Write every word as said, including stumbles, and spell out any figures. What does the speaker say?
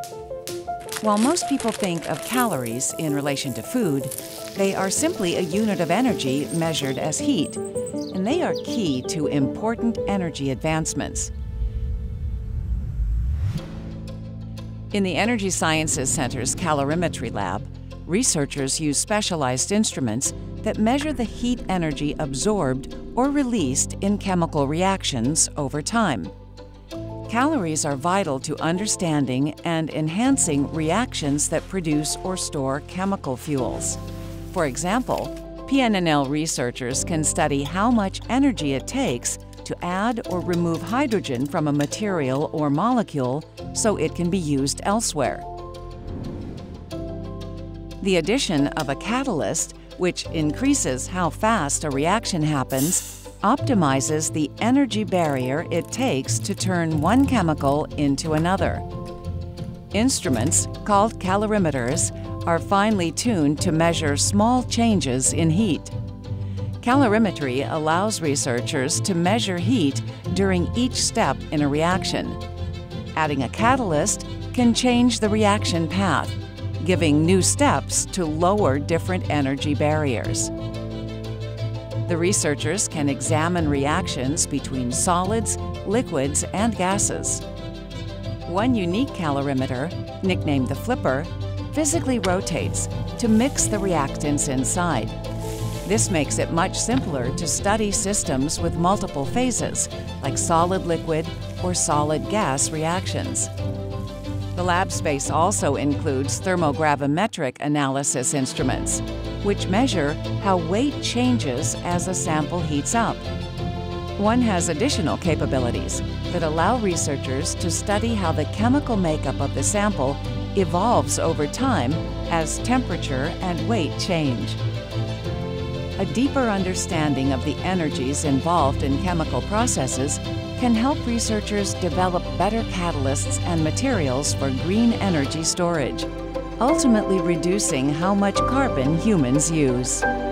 While most people think of calories in relation to food, they are simply a unit of energy measured as heat, and they are key to important energy advancements. In the Energy Sciences Center's calorimetry lab, researchers use specialized instruments that measure the heat energy absorbed or released in chemical reactions over time. Calories are vital to understanding and enhancing reactions that produce or store chemical fuels. For example, P N N L researchers can study how much energy it takes to add or remove hydrogen from a material or molecule so it can be used elsewhere. The addition of a catalyst, which increases how fast a reaction happens, optimizes the energy barrier it takes to turn one chemical into another. Instruments, called calorimeters, are finely tuned to measure small changes in heat. Calorimetry allows researchers to measure heat during each step in a reaction. Adding a catalyst can change the reaction path, giving new steps to lower different energy barriers. The researchers can examine reactions between solids, liquids, and gases. One unique calorimeter, nicknamed the flipper, physically rotates to mix the reactants inside. This makes it much simpler to study systems with multiple phases, like solid-liquid or solid-gas reactions. The lab space also includes thermogravimetric analysis instruments, which measure how weight changes as a sample heats up. One has additional capabilities that allow researchers to study how the chemical makeup of the sample evolves over time as temperature and weight change. A deeper understanding of the energies involved in chemical processes can help researchers develop better catalysts and materials for green energy storage, ultimately reducing how much carbon humans use.